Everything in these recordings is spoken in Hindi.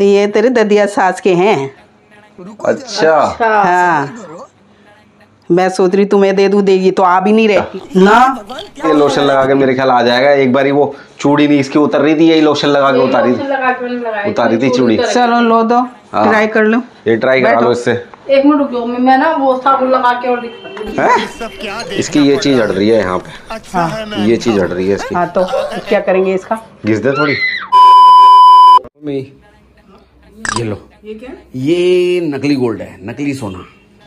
ये तेरे ददिया सास के हैं। अच्छा हाँ, मैं सोच रही तुम्हें दे दूं, देगी तो आ भी नहीं रही ना। ये लोशन लगा के मेरे ख्याल आ जाएगा। एक बारी वो चूड़ी नहीं इसकी उतर रही थी, यही लोशन लगा के उतारी थी चूड़ी। चलो लो दो, ट्राई कर लो। ये ट्राई करा लो इससे। एक मिनट रुको, मैं ना वो साबुन लगा के और दिखा। इसकी ये चीज अड़ रही है यहाँ पे। हाँ। ये चीज अड़ रही है इसकी। हाँ तो क्या करेंगे इसका? घिस दे थोड़ी। ये लो, ये क्या? ये नकली गोल्ड है, नकली सोना।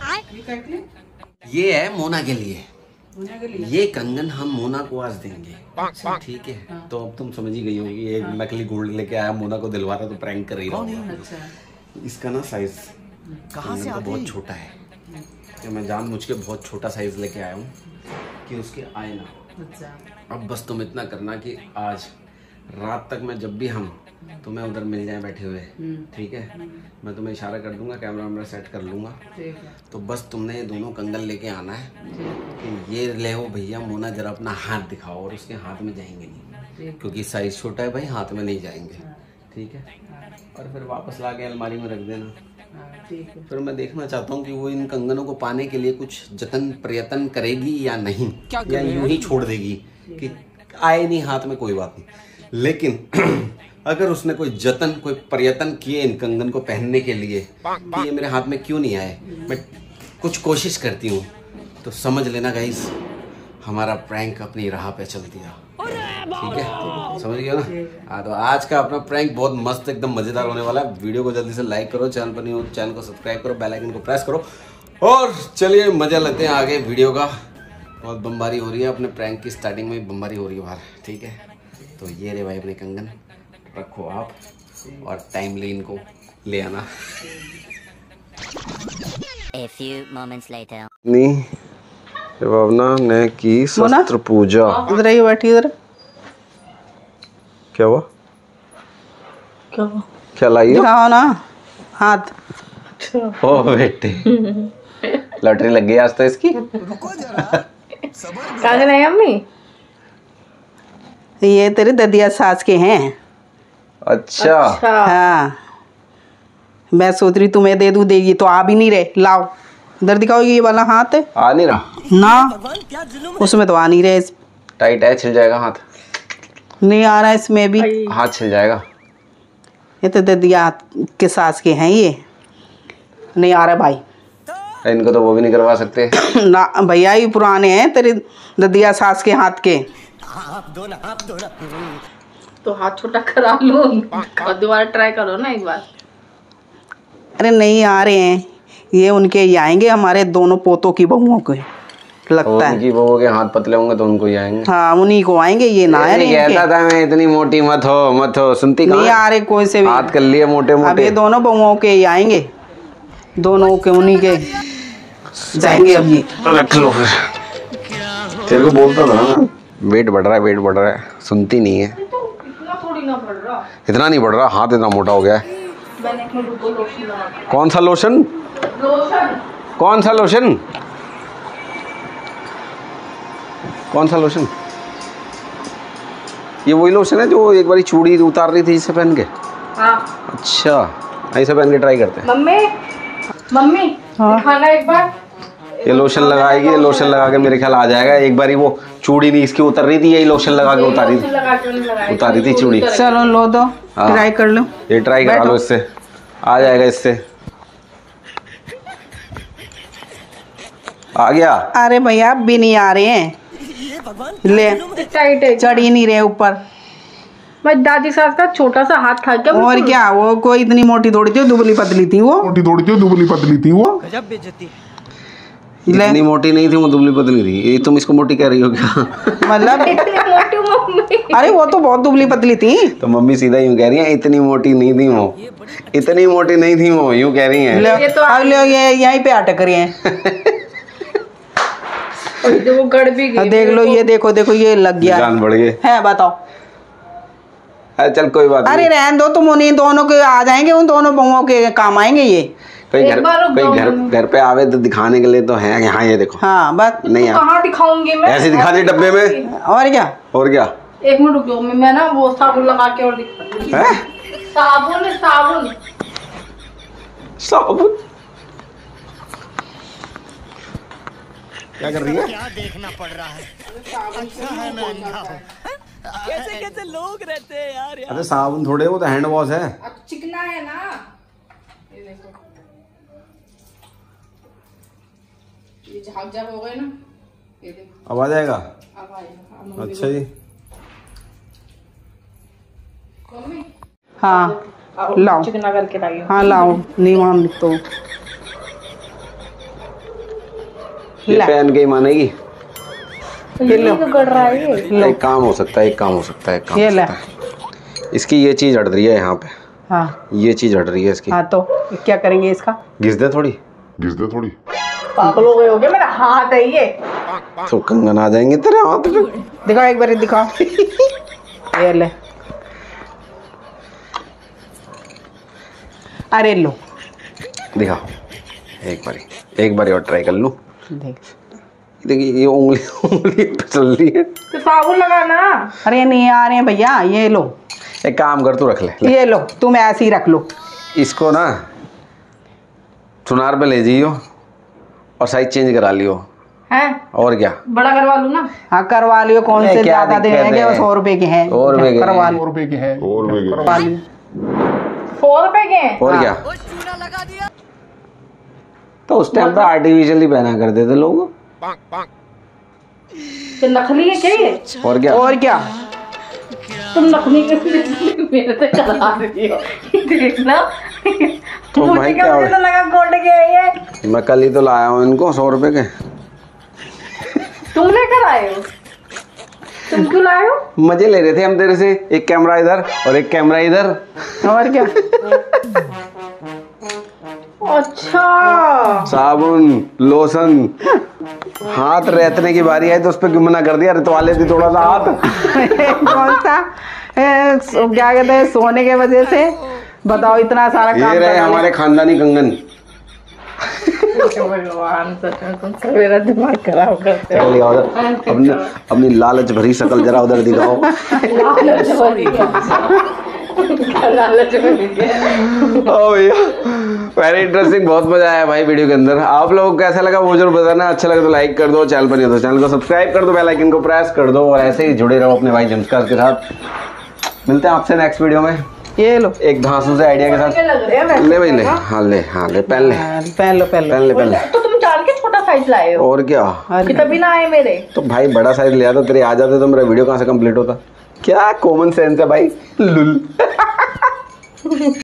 ये है मोना के लिए। ये कंगन हम मोना को आज देंगे, ठीक है? हाँ। तो अब तुम समझ ही गई होगी, एक नकली गोल्ड लेके आया, मोना को दिलवा रहा तो प्रैंक कर रही है। अच्छा। इसका ना साइज कहाँ से बहुत छोटा है, कि मैं जानबूझ के बहुत छोटा साइज लेके आया हूँ कि उसके आए ना। अच्छा। अब बस तुम इतना करना कि आज रात तक मैं जब भी हम तुम्हें उधर मिल जाए बैठे हुए, ठीक है? मैं तुम्हें इशारा कर दूंगा, कैमरा वैमरा सेट कर लूंगा। तो बस तुमने ये दोनों कंगन लेके आना है कि ये ले हो भैया मोना, जरा अपना हाथ दिखाओ। और उसके हाथ में जाएंगे नहीं, क्योंकि साइज छोटा है भाई, हाथ में नहीं जाएंगे, ठीक है? और फिर वापस ला के अलमारी में रख देना। फिर मैं देखना चाहता हूँ कि वो इन कंगनों को पाने के लिए कुछ जतन प्रयत्न करेगी या नहीं, या यूं ही छोड़ देगी कि आए नहीं हाथ में, कोई बात नहीं। लेकिन अगर उसने कोई जतन, कोई प्रयत्न किए इन कंगन को पहनने के लिए कि ये मेरे हाथ में क्यों नहीं आए, मैं कुछ कोशिश करती हूँ, तो समझ लेना गाइस, हमारा प्रैंक अपनी राह पे चल दिया, ठीक है? समझ गया ना? हाँ, तो आज का अपना प्रैंक बहुत मस्त, एकदम मजेदार होने वाला है। वीडियो को जल्दी से लाइक करो, चैनल पर नहीं हो चैनल को सब्सक्राइब करो, बेल आइकन को प्रेस करो, और चलिए मजा लेते हैं आगे वीडियो का। बहुत बमबारी हो रही है, अपने प्रैंक की स्टार्टिंग में बमबारी हो रही है बाहर, ठीक है? तो ये रे भाई अपने कंगन रखो आप, और टाइमली इनको ले आना। A few moments later. भावना ने की शस्त्र पूजा। इधर ही बैठी, इधर। क्या हुआ? क्या हुआ? क्या लाई है? दिखाओ ना हाथ। ओ बेटे, लॉटरी लग गई आज तो इसकी। कंगन है अम्मी? ये तेरे ददिया सास के हैं। अच्छा। हाँ, मैं सोच रही तुम्हें दे दूं, देगी तो आ भी नहीं रहे। लाओ इधर दिखाओ, ये वाला हाथ है। आ नहीं रहा ना, उसमें तो आ नहीं रहे। टाइट है, छिल जाएगा हाथ। नहीं आ रहा है इसमें भी, हाथ छिल जाएगा। ये तो ददिया के सास के हैं, ये नहीं आ रहा भाई। इनको तो वो भी नहीं करवा सकते ना भैया, ये पुराने हैं तेरे ददिया सास के हाथ के। तो हाथ छोटा करा लो और दोबारा ट्राई करो ना एक बार। अरे नहीं आ रहे हैं, ये उनके ही आएंगे, हमारे दोनों पोतों की बहुओं के लगता है। उनकी बहुओं के हाथ पतले होंगे तो उनको ही आएंगे। हाँ, उन्हीं को आएंगे, ये ना है। कहता था मैं इतनी मोटी मत हो, सुनती नहीं आ रहे कोई से भी। हाथ कर लिए मोटे मोटे। अब ये दोनों बहुओं के ही आएंगे, दोनों के उन्हीं के जाएंगे। अब ये रख लो फिर। तेरे को बोलता था ना, वेट बढ़ रहा है, वेट बढ़ रहा है, सुनती नहीं है। इतना नहीं बढ़ रहा, हाथ इतना मोटा हो गया है। कौन सा लोशन? कौन सा लोशन? कौन सा लोशन? ये वही लोशन है जो एक बारी चूड़ी उतार रही थी इससे पहन के? हाँ। अच्छा, ऐसे पहन के ट्राई करते हैं। मम्मी हाँ? खाना एक बार। ये लोशन लगाएगी, ये लोशन लगा के मेरे ख्याल आ जाएगा। एक बारी वो चूड़ी नहीं इसकी उतर रही थी, यही लोशन लगा के उतारी थी चूड़ी। चलो लो दो, ट्राई कर लो। ये ट्राई करा लो, इससे आ जाएगा। इससे आ गया? अरे भैया अब भी नहीं आ रहे हैं, ले चढ़ ही नहीं रहे ऊपर। मैं दादी सास का छोटा सा हाथ था क्या? और क्या, वो कोई इतनी मोटी थोड़ी थी, दुबली पतली थी वो। गजब बेइज्जती। इतनी मोटी नहीं थी वो, दुबली पतली थी। ये तुम इसको मोटी कह रही हो क्या? मतलब अरे वो तो बहुत दुबली पतली थी। तो मम्मी सीधा यूं कह रही है, इतनी मोटी नहीं थी वो, इतनी मोटी नहीं थी वो, यूं कह रही है। ये यहीं पे अटक रही हैं। वो गड़ भी गई। देख लो, ये देखो देखो, ये लग गया, जान बढ़ गए है। बताओ। चल कोई बात नहीं। अरे रहने दो, तुम उन्हीं दोनों के आ जाएंगे, उन दोनों बहुओं के काम आएंगे ये। कोई घर पे आवे तो दिखाने के लिए तो है। यहाँ ये देखो। हाँ बस। नहीं कहाँ दिखाऊंगी मैं? ऐसे दिखा दे डब्बे में। और क्या? और क्या? एक मिनट रुको, मैं ना वो साबुन लगा के और दिखा। साबुन साबुन क्या कर रही है? क्या देखना पड़ रहा है? अच्छा है मैं अंधा हूँ। कैसे कैसे लोग रहते हैं यार। अरे साबुन थोड़े, वो तो हैंड वॉश है। अब चिकना है ना, ये देखो, ये झाग झाग हो गए ना, ये देखो अब आ जाएगा। अब आएगा। अच्छा जी, मम्मी हाँ लाओ, चिकना करके लाइए। हाँ लाओ, नहीं मान तो ये पहन के ही मानेगी। ये लो, गड़ रहा है ये। एक काम हो सकता है, एक काम हो सकता है, एक काम ये हो ले। सकता है। इसकी ये चीज अड़ रही है यहाँ पे, हाँ ये चीज अड़ रही है इसकी। हाँ, तो क्या करेंगे इसका? घिस दे थोड़ी, पागल हो गए होगे, मेरा हाथ है ये। तो कंगन आ जाएंगे तेरे हाथ पे। दिखाओ एक बार, दिखाओ। ये ले, अरे लो, दिखाओ एक बारी और ट्राई कर लूं। देख, देखिए ये उंगली पे चल रही है। तो साबुन लगाना। अरे नहीं आ रहे हैं भैया, ये लो, एक काम कर, तू रख ले। ये लो, तुम ऐसे ही रख लो। इसको ना सुनार पे ले जाइयो और साइज चेंज करा लियो। है और क्या, बड़ा करवा लूं ना? हाँ करवा लियो, कौन से क्या ज्यादा दिक्कत देंगे, है? 100 रुपए के हैं, 100 रुपए के करवा हैं। लियो, करवा लियो। 100 रुपए के हैं? और क्या, तो उस टाइम पे आर्टिफिशियली पहना करते थे लोग। तो नकली है क्या ये? और क्या, और क्या, तुम नकली के मेरे से करा रही हो, देखना। तो मुझे भाई क्या क्या मुझे तो लगा गोल्ड के है ये। मैं कल ही तो लाया हूँ इनको 100 रुपए के। तुम लेकर आए हो? तुम क्यों लाए हो? मजे ले रहे थे हम तेरे से, एक कैमरा इधर और एक कैमरा इधर। और क्या। अच्छा, साबुन, लोशन, हाथ रेतने की बारी आई तो उस पर क्यों मना कर दिया? रितवा लेती थोड़ा सा हाथ। कौन सा क्या कहते हैं, सोने के वजह से बताओ, इतना सारा काम ये रहे करना है। हमारे खानदानी कंगन। भगवान सच में तुम सब मेरा दिमाग खराब करते हो। चल लिया उधर, अपनी लालच भरी शक्ल जरा उधर दिखाओ। लालच भरी है। लालच भरी है। ओ भैया, वेरी इंटरेस्टिंग, बहुत मजा आया भाई वीडियो के अंदर। आप लोगों को कैसा लगा वो जरूर बताना। अच्छा लगे तो लाइक कर दो, चैनल पर नहीं हो तो चैनल को सब्सक्राइब कर दो, बेल आइकन को प्रेस कर दो और ऐसे ही जुड़े रहो अपने भाई जमस्कार के साथ। मिलते हैं आपसे नेक्स्ट वीडियो में ये लो, एक धांसू से आइडिया के साथ। लग रहे हैं वैसे। ले भाई ले, हाँ ले, हाँ ले, पहन ले, पहन लो, पहन लो। पहन ले, पहन ले। तो तुम जान के छोटा साइज लाए हो और क्या, कि तभी ना आए मेरे। तो भाई बड़ा साइज लिया तो तेरे आ जाते तो मेरा वीडियो कहाँ से कंप्लीट होता। क्या कॉमन सेंस है भाई, लुल।